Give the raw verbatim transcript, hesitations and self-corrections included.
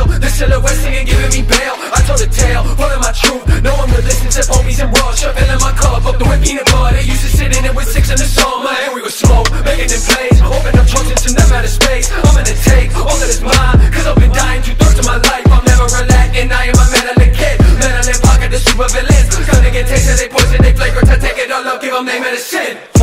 jail. The silhouette singing, giving me bail. I told a tale, pulling my truth. No one would listen to homies and raw. Shoving in my cup, up the whip peanut butter. Used to sit in it with six in the summer, and we would smoke, making them plays. Open up trunks into them out of space. I'm gonna take all that is mine, cause I've been dying two-thirds of my life. I'm never relaxing, I am a meddling kid. Meddling pocket, the super villains. Gonna get tasted, they poison, they flagrant. I take it all up, give them name medicine.